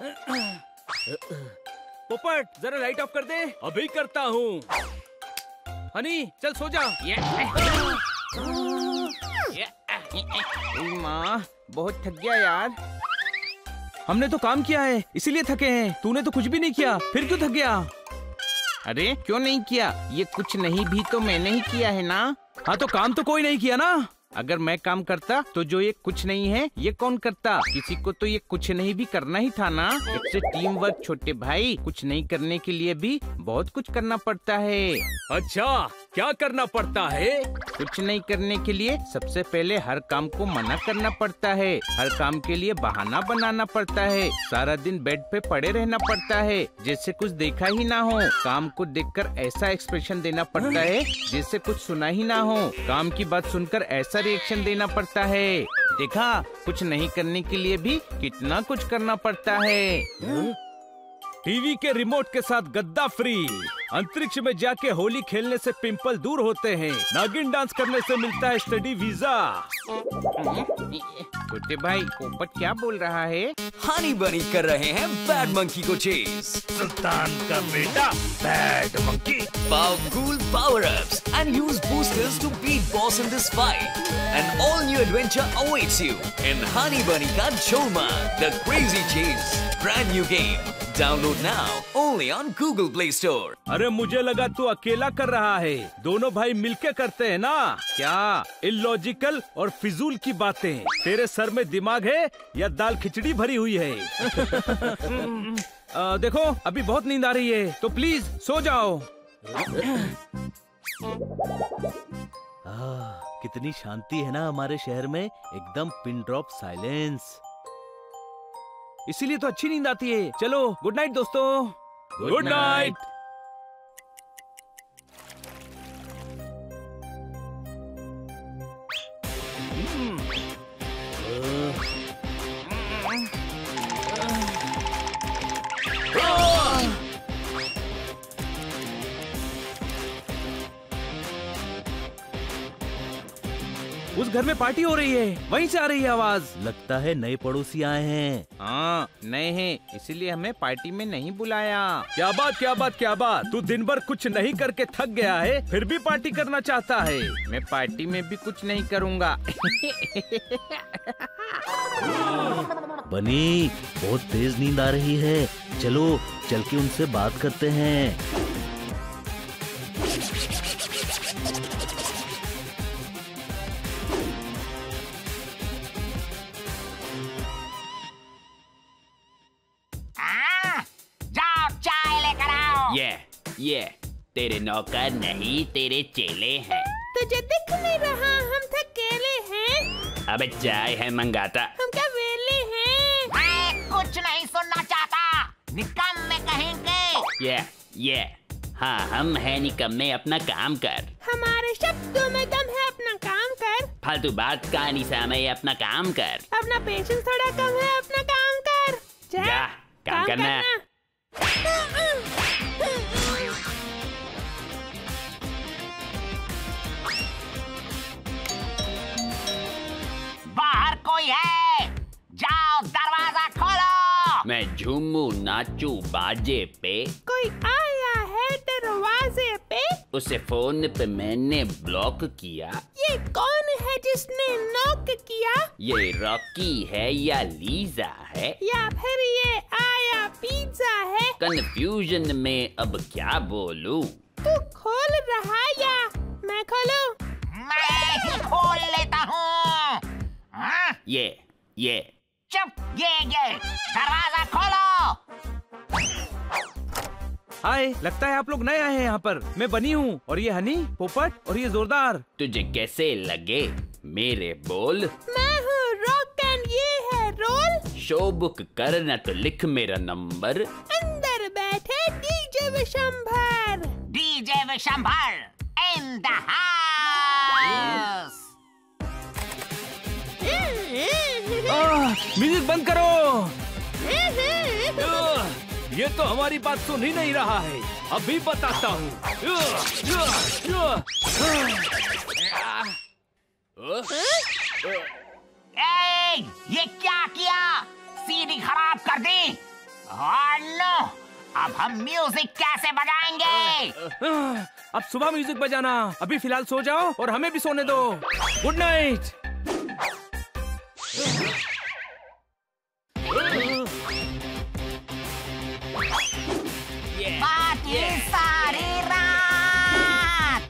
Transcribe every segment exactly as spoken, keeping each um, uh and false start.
पोपट जरा light of कर दे। अभी करता हूँ। हनी चल सो जा। माँ बहुत थक गया यार। हमने तो काम किया है इसीलिए थके हैं। तूने तो कुछ भी नहीं किया, फिर क्यों थक गया? अरे क्यों नहीं किया? ये कुछ नहीं भी तो मैंने ही किया है ना। हाँ तो काम तो कोई नहीं किया ना। अगर मैं काम करता तो जो ये कुछ नहीं है ये कौन करता? किसी को तो ये कुछ नहीं भी करना ही था ना। इससे टीम वर्क छोटे भाई। कुछ नहीं करने के लिए भी बहुत कुछ करना पड़ता है। अच्छा क्या करना पड़ता है? कुछ नहीं करने के लिए सबसे पहले हर काम को मना करना पड़ता है। हर काम के लिए बहाना बनाना पड़ता है। सारा दिन बेड पे पड़े रहना पड़ता है जैसे कुछ देखा ही ना हो। काम को देखकर ऐसा एक्सप्रेशन देना पड़ता है जैसे कुछ सुना ही ना हो। काम की बात सुनकर ऐसा रिएक्शन देना पड़ता है। देखा, कुछ नहीं करने के लिए भी कितना कुछ करना पड़ता है। टीवी के रिमोट के साथ गद्दा फ्री। अंतरिक्ष में जाके होली खेलने से पिंपल दूर होते हैं। नागिन डांस करने से मिलता है स्टडी वीजा। छोटे भाई पोपट क्या बोल रहा है? हनी बनी कर रहे हैं बैड मंकी को चेज। सुल्तान का बेटा bad monkey. Powerful power-ups and use boosters to beat boss in this fight. An all-new adventure awaits you in Honey Bunny Ka Choma, the Crazy Chase. Brand new game. Download now only on Google Play Store. अरे मुझे लगा तू अकेला कर रहा है। दोनों भाई मिलके करते हैं ना। क्या? इलॉजिकल और फिजूल की बातें। तेरे सर में दिमाग है या दाल खिचड़ी भरी हुई है? आ, देखो अभी बहुत नींद आ रही है तो प्लीज सो जाओ। आ, कितनी शांति है ना हमारे शहर में। एकदम पिन ड्रॉप साइलेंस। इसीलिए तो अच्छी नींद आती है। चलो गुड नाइट दोस्तों। Good night. उस घर में पार्टी हो रही है, वहीं से आ रही है आवाज। लगता है नए पड़ोसी आए हैं। हाँ नए हैं इसीलिए हमें पार्टी में नहीं बुलाया। क्या बात क्या बात क्या बात। तू दिन भर कुछ नहीं करके थक गया है फिर भी पार्टी करना चाहता है। मैं पार्टी में भी कुछ नहीं करूँगा। बनी बहुत तेज नींद आ रही है। चलो चल के उनसे बात करते हैं। ये ये तेरे नौकर नहीं तेरे चेले हैं। तुझे दिख नहीं रहा हम थकेले हैं। अबे चाय है मंगाता। हम क्या वेले हैं? मैं कुछ नहीं सुनना चाहता। निकम्मे कहेंगे। ये ये हाँ हम है निकम्मे। अपना काम कर। हमारे शब्दों में दम है। अपना काम कर। फालतू बात का नहीं समय। अपना काम कर। अपना पेशेंस थोड़ा कम है। अपना काम कर। जा, जा काम, काम करना, करना। बाहर कोई है? जाओ दरवाजा खोलो। मैं झूमू नाचू बाजे पे। कोई आया है दरवाजे पे? उसे फोन पे मैंने ब्लॉक किया। ये कौन है जिसने नॉक किया? ये रॉकी है या लीजा है या फिर ये आया पिज्जा है? कंफ्यूजन में अब क्या बोलूं? तू खोल रहा या मैं खोलूं? मैं ही खोल लेता हूँ। ये ये चुप। ये ये दरवाजा खोलो। हाय, लगता है आप लोग नए आए हैं यहाँ पर। मैं बनी हूँ और ये हनी, पोपट और ये जोरदार। तुझे कैसे लगे मेरे बोल? मैं हूँ रॉक एंड ये है रोल। शो बुक करना तो लिख मेरा नंबर। अंदर बैठे DJ Vishambhar. DJ Vishambhar in the house. Music बंद करो। ये तो हमारी बात सुन ही नहीं रहा है। अभी बताता हूँ। ये क्या किया? सीडी खराब कर दी। और नो, अब हम म्यूजिक कैसे बजाएंगे? अब सुबह म्यूजिक बजाना। अभी फिलहाल सो जाओ और हमें भी सोने दो। Good night. पार्टी सारी रात।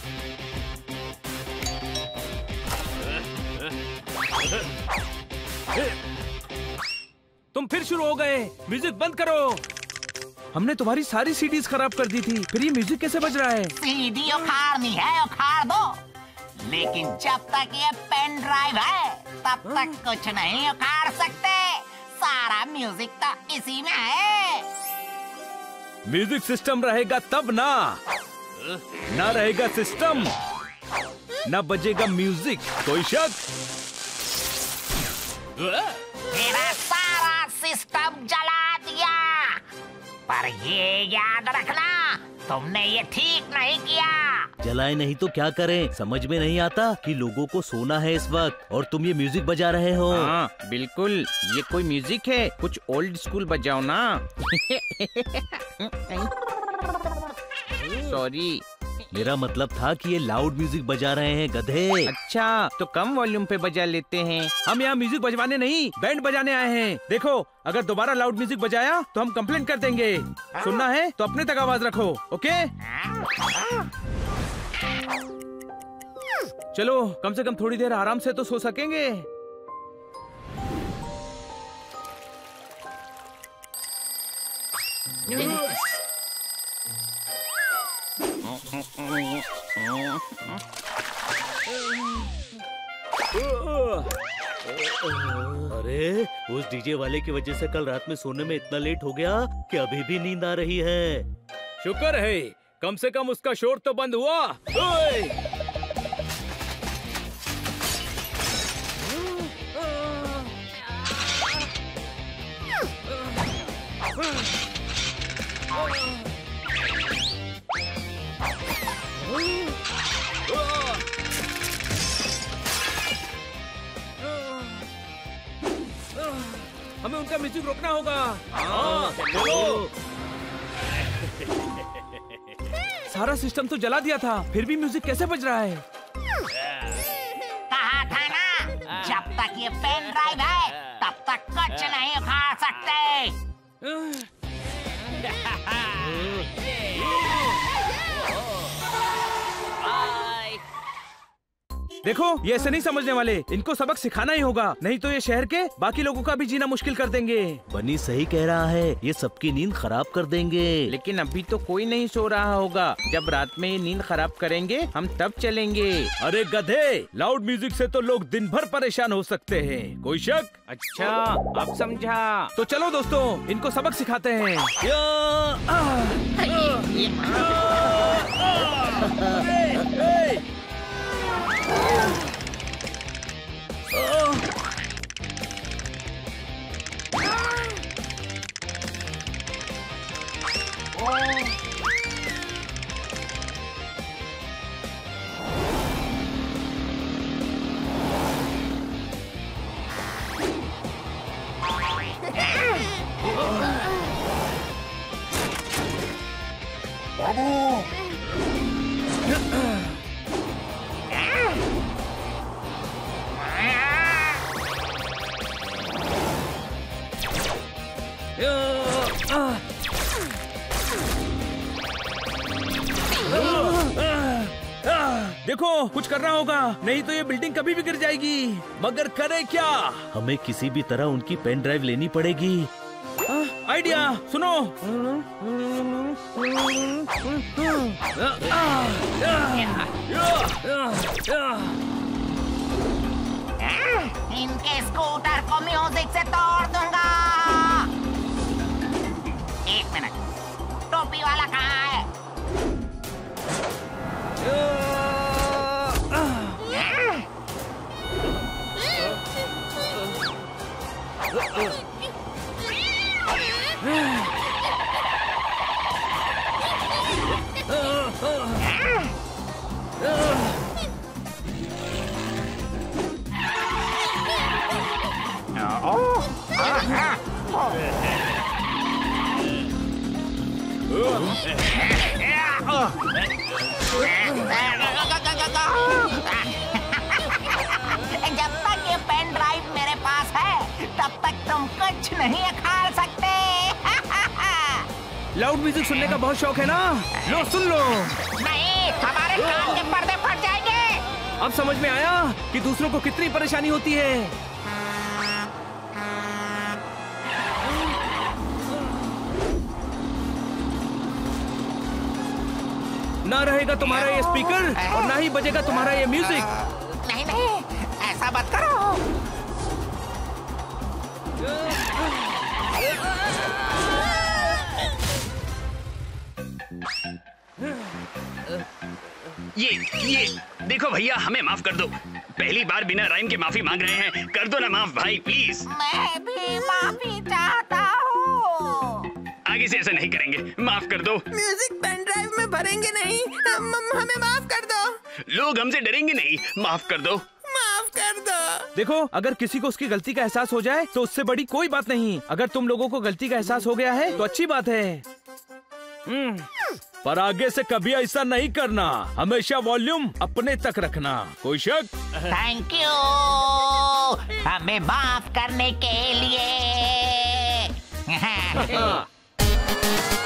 तुम फिर शुरू हो गए। म्यूजिक बंद करो। हमने तुम्हारी सारी सीडीज खराब कर दी थी, फिर ये म्यूजिक कैसे बज रहा है? सीडी उखाड़नी है उखाड़ दो, लेकिन जब तक ये पेन ड्राइव है तब तक कुछ नहीं उखाड़ सकते। सारा म्यूजिक तो इसी में है। म्यूजिक सिस्टम रहेगा तब ना, ना रहेगा सिस्टम ना बजेगा म्यूजिक। कोई शक? मेरा सारा सिस्टम जला दिया, पर ये याद रखना तुमने ये ठीक नहीं किया। जलाए नहीं तो क्या करें? समझ में नहीं आता कि लोगों को सोना है इस वक्त और तुम ये म्यूजिक बजा रहे हो। हाँ बिल्कुल, ये कोई म्यूजिक है? कुछ ओल्ड स्कूल बजाओ ना। सॉरी, मेरा मतलब था कि ये लाउड म्यूजिक बजा रहे हैं गधे। अच्छा तो कम वॉल्यूम पे बजा लेते हैं। हम यहाँ म्यूजिक बजवाने नहीं, बैंड बजाने आए हैं। देखो, अगर दोबारा लाउड म्यूजिक बजाया तो हम कंप्लेंट कर देंगे। सुनना है तो अपने तक आवाज रखो, ओके? चलो, कम से कम थोड़ी देर आराम से तो सो सकेंगे। अरे, उस डीजे वाले की वजह से कल रात में सोने में इतना लेट हो गया कि अभी भी नींद आ रही है। शुक्र है, कम से कम उसका शोर तो बंद हुआ। ओए! हमें उनका म्यूजिक रोकना होगा। हाँ, चलो। सारा सिस्टम तो जला दिया था, फिर भी म्यूजिक कैसे बज रहा है? कहा था ना, जब तक ये पेन ड्राइव है तब तक कुछ नहीं उखाड़ सकते। देखो, ये ऐसे नहीं समझने वाले। इनको सबक सिखाना ही होगा, नहीं तो ये शहर के बाकी लोगों का भी जीना मुश्किल कर देंगे। बनी सही कह रहा है, ये सबकी नींद खराब कर देंगे। लेकिन अभी तो कोई नहीं सो रहा होगा। जब रात में ये नींद खराब करेंगे हम तब चलेंगे। अरे गधे, लाउड म्यूजिक से तो लोग दिन भर परेशान हो सकते हैं। कोई शक? अच्छा, अब समझा। तो चलो दोस्तों, इनको सबक सिखाते हैं। या, आ, आ, आ, ए, ए, देखो, कुछ करना होगा, नहीं तो ये बिल्डिंग कभी भी गिर जाएगी। मगर करे क्या? हमें किसी भी तरह उनकी पेन ड्राइव लेनी पड़ेगी। आ, आइडिया सुनो। इनके स्कूटर को म्यूजिक से तोड़ दूंगा। एक मिनट, टोपी वाला कहाँ है? जब तक ये पेन ड्राइव मेरे पास है तब तक तुम कुछ नहीं उखाड़ सकते। लाउड म्यूजिक सुनने का बहुत शौक है ना? लो सुन लो। नहीं, हमारे कान के पर्दे फट जाएंगे। अब समझ में आया कि दूसरों को कितनी परेशानी होती है। ना रहेगा तुम्हारा ये स्पीकर और ना ही बजेगा तुम्हारा ये म्यूजिक। नहीं नहीं, ऐसा मत करो। ये ये देखो भैया, हमें माफ कर दो। पहली बार बिना राइम के माफी मांग रहे हैं, कर दो ना माफ भाई प्लीज। मैं भी माफी चाहता हूँ। आगे से ऐसा नहीं करेंगे, माफ कर दो। म्यूजिक पेन ड्राइव में भरेंगे नहीं, हम, हम, हमें माफ कर दो। लोग हमसे डरेंगे नहीं, माफ कर दो। माफ कर दो। देखो, अगर किसी को उसकी गलती का एहसास हो जाए तो उससे बड़ी कोई बात नहीं। अगर तुम लोगों को गलती का एहसास हो गया है तो अच्छी बात है। हम्म, पर आगे से कभी ऐसा नहीं करना। हमेशा वॉल्यूम अपने तक रखना। कोई शक? थैंक यू हमें माफ करने के लिए।